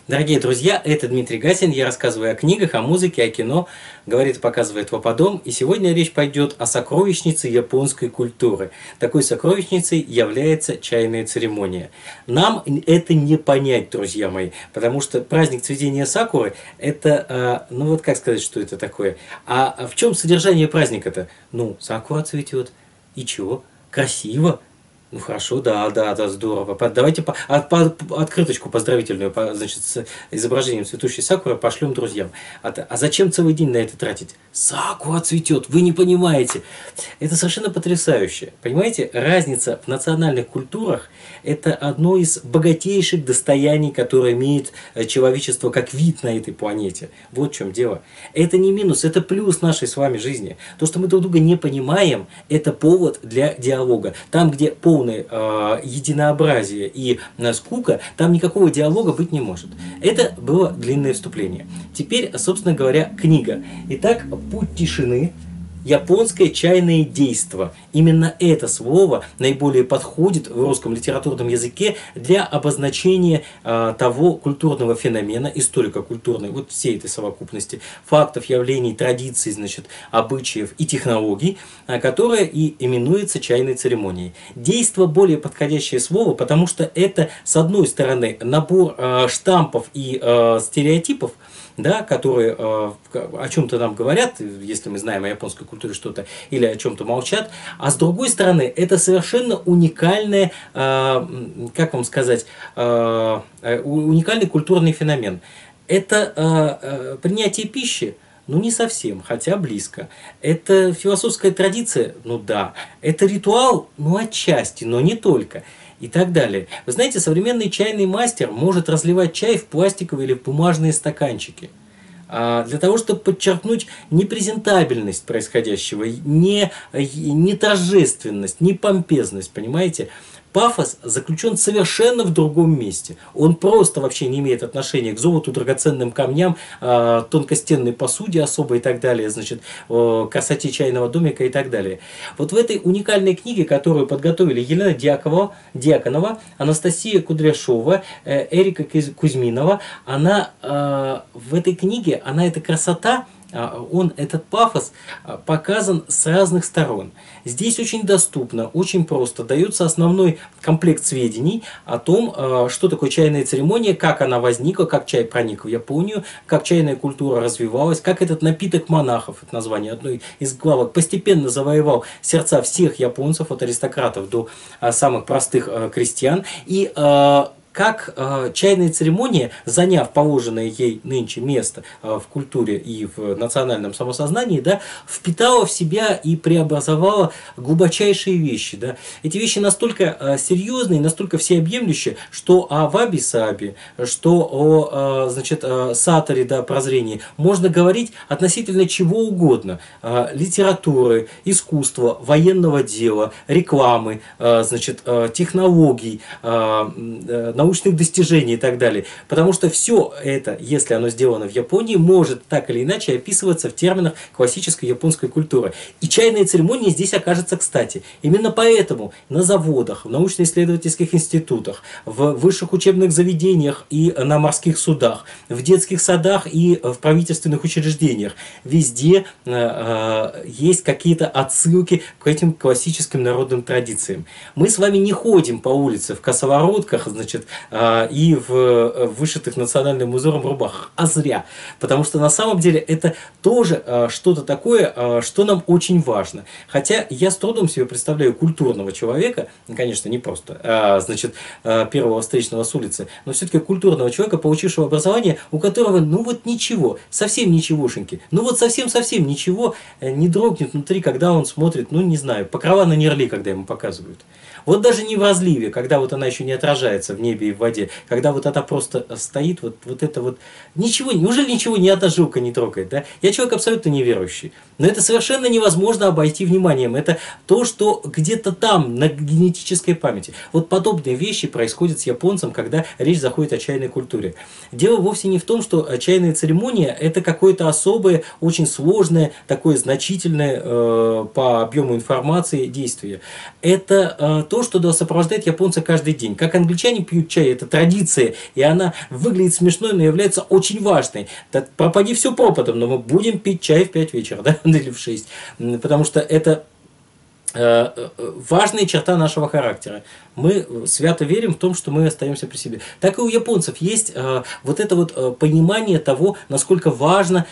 Дорогие друзья, это Дмитрий Гасин. Я рассказываю о книгах, о музыке, о кино. Говорит и показывает Вападом. И сегодня речь пойдет о сокровищнице японской культуры. Такой сокровищницей является чайная церемония. Нам это не понять, друзья мои, потому что праздник цветения сакуры – это, ну вот как сказать, что это такое? А в чем содержание праздника-то? Ну, сакура цветет. И чего? Красиво. Ну хорошо, да, здорово. Давайте открыточку поздравительную, значит, с изображением цветущей сакуры пошлем друзьям. А зачем целый день на это тратить? Сакура цветет, вы не понимаете. Это совершенно потрясающе. Понимаете, разница в национальных культурах – это одно из богатейших достояний, которое имеет человечество как вид на этой планете. Вот в чем дело. Это не минус, это плюс нашей с вами жизни. То, что мы друг друга не понимаем, это повод для диалога. Там, где полное единообразие и скука, там никакого диалога быть не может. Это было длинное вступление. Теперь, собственно говоря, книга. Итак, «Путь тишины». Японское чайное действо. Именно это слово наиболее подходит в русском литературном языке для обозначения того культурного феномена, историко-культурной, вот всей этой совокупности фактов, явлений, традиций, значит, обычаев и технологий, которая и именуется чайной церемонией. Действо более подходящее слово, потому что это, с одной стороны, набор штампов и стереотипов, да, которые о чем-то нам говорят, если мы знаем о японской культуре что-то, или о чем-то молчат, а с другой стороны, это совершенно уникальный, как вам сказать, уникальный культурный феномен. Это принятие пищи. Ну, не совсем, хотя близко. Это философская традиция? Ну да. Это ритуал? Ну, отчасти, но не только. И так далее. Вы знаете, современный чайный мастер может разливать чай в пластиковые или в бумажные стаканчики. Для того, чтобы подчеркнуть непрезентабельность происходящего, не торжественность, не помпезность, понимаете? Пафос заключен совершенно в другом месте. Он просто вообще не имеет отношения к золоту, драгоценным камням, тонкостенной посуде особой и так далее, значит, красоте чайного домика и так далее. Вот в этой уникальной книге, которую подготовили Елена Дьяконова, Анастасия Кудряшова, Эрика Кузьминова, она в этой книге, эта красота, этот пафос показан с разных сторон. Здесь очень доступно, очень просто дается основной комплект сведений о том, что такое чайная церемония, как она возникла, как чай проник в Японию, как чайная культура развивалась, как этот напиток монахов, это название одной из главок, постепенно завоевал сердца всех японцев, от аристократов до самых простых крестьян. И как чайная церемония, заняв положенное ей нынче место в культуре и в национальном самосознании, да, впитала в себя и преобразовала глубочайшие вещи. Да. Эти вещи настолько серьезные, настолько всеобъемлющие, что о ваби-саби, что о саторе, да, прозрении можно говорить относительно чего угодно. Литературы, искусства, военного дела, рекламы, технологий, научных достижений и так далее. Потому что все это, если оно сделано в Японии, может так или иначе описываться в терминах классической японской культуры. И чайная церемония здесь окажется кстати. Именно поэтому на заводах, в научно-исследовательских институтах, в высших учебных заведениях и на морских судах, в детских садах и в правительственных учреждениях везде есть какие-то отсылки к этим классическим народным традициям. Мы с вами не ходим по улице в косоворотках, и в вышитых национальным узором рубахах. А зря. Потому что на самом деле это тоже что-то такое, что нам очень важно. Хотя я с трудом себе представляю культурного человека, конечно, не просто, первого встречного с улицы, но все-таки культурного человека, получившего образование, у которого, ну вот ничего, совсем ничегошеньки, ну вот совсем ничего не дрогнет внутри, когда он смотрит, ну не знаю, покрова на Нерли, когда ему показывают. Вот даже не в разливе, когда вот она еще не отражается в небе и в воде, когда вот она просто стоит, вот это вот, ничего, неужели ничего ни одна жилка не трогает, да? Я человек абсолютно неверующий, но это совершенно невозможно обойти вниманием, это то, что где-то там, на генетической памяти. Вот подобные вещи происходят с японцем, когда речь заходит о чайной культуре. Дело вовсе не в том, что чайная церемония – это какое-то особое, очень сложное, такое значительное по объему информации действие. Это то, что да, сопровождает японца каждый день. Как англичане пьют чай, это традиция, и она выглядит смешной, но является очень важной. Так, пропади все пропадом, но мы будем пить чай в 5 вечера, да, или в 6, потому что это важная черта нашего характера. Мы свято верим в том, что мы остаемся при себе. Так и у японцев есть вот это вот понимание того, насколько важно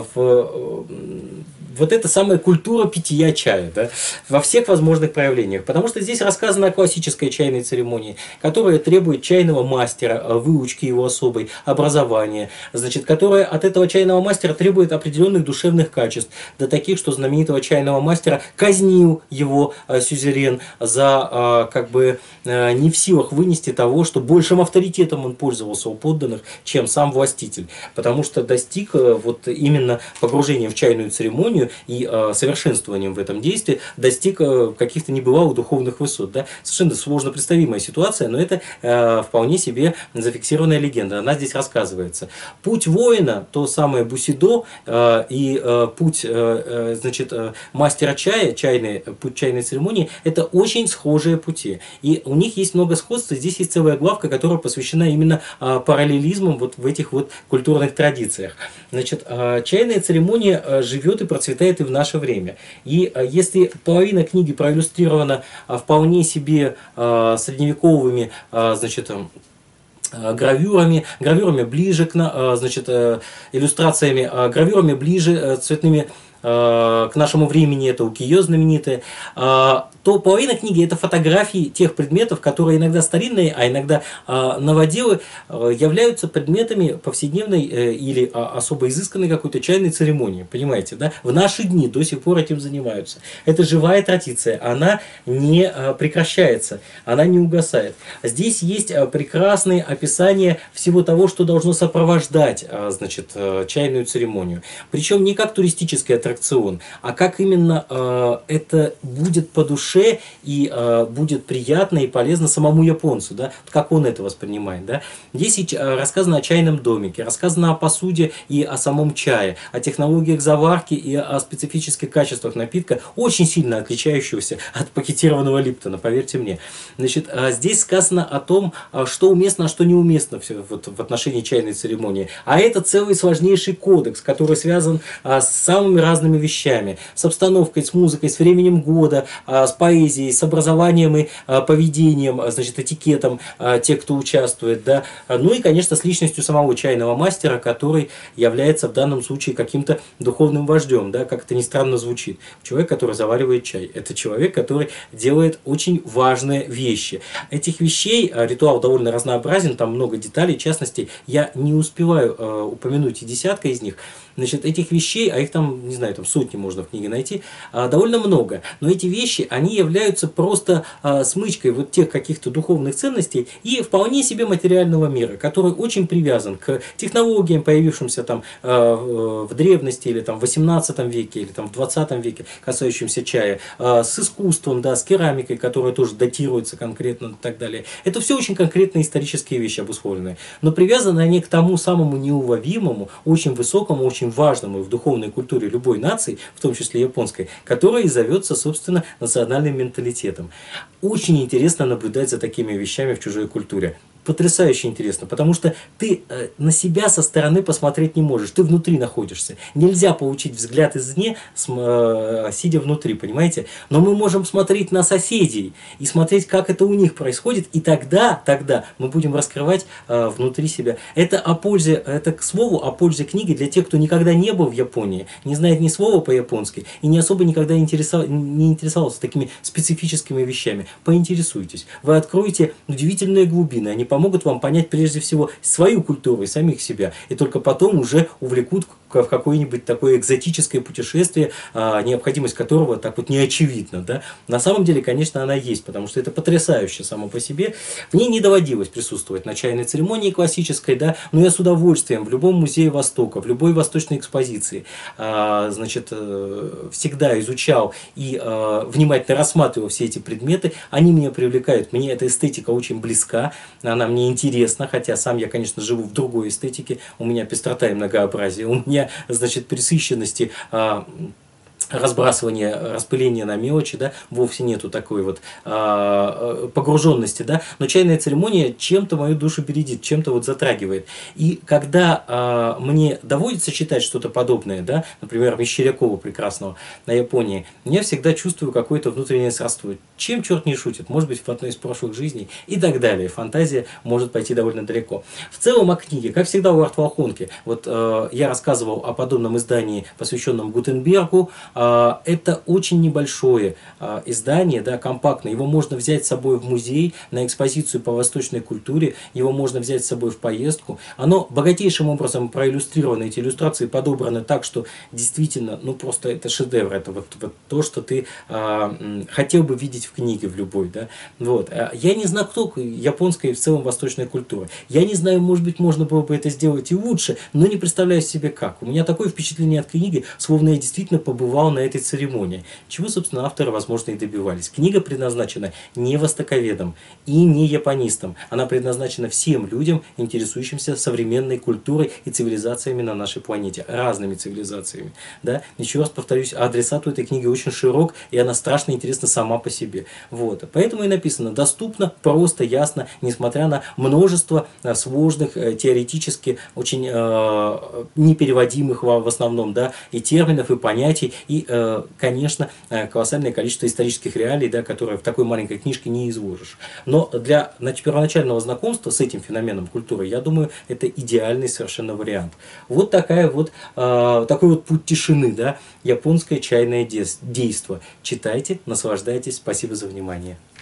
вот эта самая культура питья чая, да, во всех возможных проявлениях. Потому что здесь рассказано о классической чайной церемонии, которая требует чайного мастера, выучки его особой, образования, значит, которая от этого чайного мастера требует определенных душевных качеств, до таких, что знаменитого чайного мастера казнил его сюзерен за как бы не в силах вынести того, что большим авторитетом он пользовался у подданных, чем сам властитель, потому что достиг вот именно погружения в чайную церемонию и совершенствованием в этом действии достиг каких-то небывалых духовных высот. Да? Совершенно сложно представимая ситуация, но это вполне себе зафиксированная легенда. Она здесь рассказывается. Путь воина, то самое бусидо, и путь значит, мастера чая, путь чайной церемонии, это очень схожие пути. И у них есть много сходств. Здесь есть целая главка, которая посвящена именно параллелизмам вот в этих вот культурных традициях. Значит, чайная церемония живет и процветает и в наше время. И если половина книги проиллюстрирована вполне себе средневековыми, значит, гравюрами ближе к, значит, иллюстрациями, гравюрами ближе цветными к нашему времени, это укиё знаменитые, то половина книги это фотографии тех предметов, которые иногда старинные, а иногда новоделы, являются предметами повседневной или особо изысканной какой-то чайной церемонии. Понимаете, да? В наши дни до сих пор этим занимаются. Это живая традиция, она не прекращается, она не угасает. Здесь есть прекрасные описания всего того, что должно сопровождать, значит, чайную церемонию. Причем не как туристический аттракцион, а как именно это будет по душе и будет приятно и полезно самому японцу, да, как он это воспринимает. Да. Здесь рассказано о чайном домике, рассказано о посуде и о самом чае, о технологиях заварки и о специфических качествах напитка, очень сильно отличающегося от пакетированного Липтона, поверьте мне. Значит, здесь сказано о том, что уместно, а что неуместно вот, в отношении чайной церемонии. А это целый сложнейший кодекс, который связан с самыми разными вещами, с обстановкой, с музыкой, с временем года, с поэзией, с образованием и поведением, значит, этикетом тех, кто участвует, да, ну и, конечно, с личностью самого чайного мастера, который является в данном случае каким-то духовным вождем, да, как это ни странно звучит. Человек, который заваривает чай, это человек, который делает очень важные вещи. Этих вещей ритуал довольно разнообразен, там много деталей, в частности, я не успеваю упомянуть и десятка из них. Значит, этих вещей, а их там, не знаю, там сотни можно в книге найти, довольно много. Но эти вещи, они являются просто смычкой вот тех каких-то духовных ценностей и вполне себе материального мира, который очень привязан к технологиям, появившимся там в древности или там в 18 веке или там в 20 веке, касающимся чая, с искусством, да, с керамикой, которая тоже датируется конкретно и так далее. Это все очень конкретные исторические вещи обусловленные. Но привязаны они к тому самому неуловимому, очень высокому, очень важному в духовной культуре любой нации, в том числе японской, которая и зовется, собственно, национальным менталитетом. Очень интересно наблюдать за такими вещами в чужой культуре. Потрясающе интересно, потому что ты на себя со стороны посмотреть не можешь, ты внутри находишься. Нельзя получить взгляд извне, сидя внутри, понимаете? Но мы можем смотреть на соседей и смотреть, как это у них происходит, и тогда мы будем раскрывать внутри себя. Это о пользе, это к слову о пользе книги для тех, кто никогда не был в Японии, не знает ни слова по-японски и не особо никогда не интересовался такими специфическими вещами. Поинтересуйтесь, вы откроете удивительные глубины, они помогут вам понять прежде всего свою культуру и самих себя, и только потом уже увлекут в какое-нибудь такое экзотическое путешествие, необходимость которого так вот не очевидна. Да? На самом деле, конечно, она есть, потому что это потрясающе само по себе. В ней не доводилось присутствовать на чайной церемонии классической, да, но я с удовольствием в любом музее Востока, в любой восточной экспозиции, значит, всегда изучал и внимательно рассматривал все эти предметы. Они меня привлекают, мне эта эстетика очень близка, она мне интересна, хотя сам я, конечно, живу в другой эстетике, у меня пестрота и многообразие, у меня, значит, пресыщенности разбрасывание, распыление на мелочи, да, вовсе нету такой вот погруженности, да, но чайная церемония чем-то мою душу бередит, чем-то вот затрагивает. И когда мне доводится читать что-то подобное, да, например, Мещерякова прекрасного на Японии, я всегда чувствую какое-то внутреннее сродство. Чем черт не шутит, может быть, в одной из прошлых жизней и так далее. Фантазия может пойти довольно далеко. В целом о книге, как всегда у Артволхунки, вот я рассказывал о подобном издании, посвященном Гутенбергу. Это очень небольшое издание, да, компактное. Его можно взять с собой в музей, на экспозицию по восточной культуре. Его можно взять с собой в поездку. Оно богатейшим образом проиллюстрировано. Эти иллюстрации подобраны так, что действительно, ну просто это шедевр. Это вот то, что ты хотел бы видеть в книге в любой. Да? Вот. Я не знаю, кто японская и в целом восточная культура. Я не знаю, может быть, можно было бы это сделать и лучше, но не представляю себе как. У меня такое впечатление от книги, словно я действительно побывал на этой церемонии, чего, собственно, авторы, возможно, и добивались. Книга предназначена не востоковедам и не японистам. Она предназначена всем людям, интересующимся современной культурой и цивилизациями на нашей планете, разными цивилизациями. Да? Еще раз повторюсь, адресат у этой книги очень широк, и она страшно интересна сама по себе. Вот. Поэтому и написано доступно, просто, ясно, несмотря на множество сложных, теоретически очень непереводимых в основном, да, и терминов, и понятий, и, конечно, колоссальное количество исторических реалий, да, которые в такой маленькой книжке не изложишь. Но для первоначального знакомства с этим феноменом культуры, я думаю, это идеальный совершенно вариант. Вот такой вот путь тишины, да, японское чайное действо. Читайте, наслаждайтесь. Спасибо за внимание.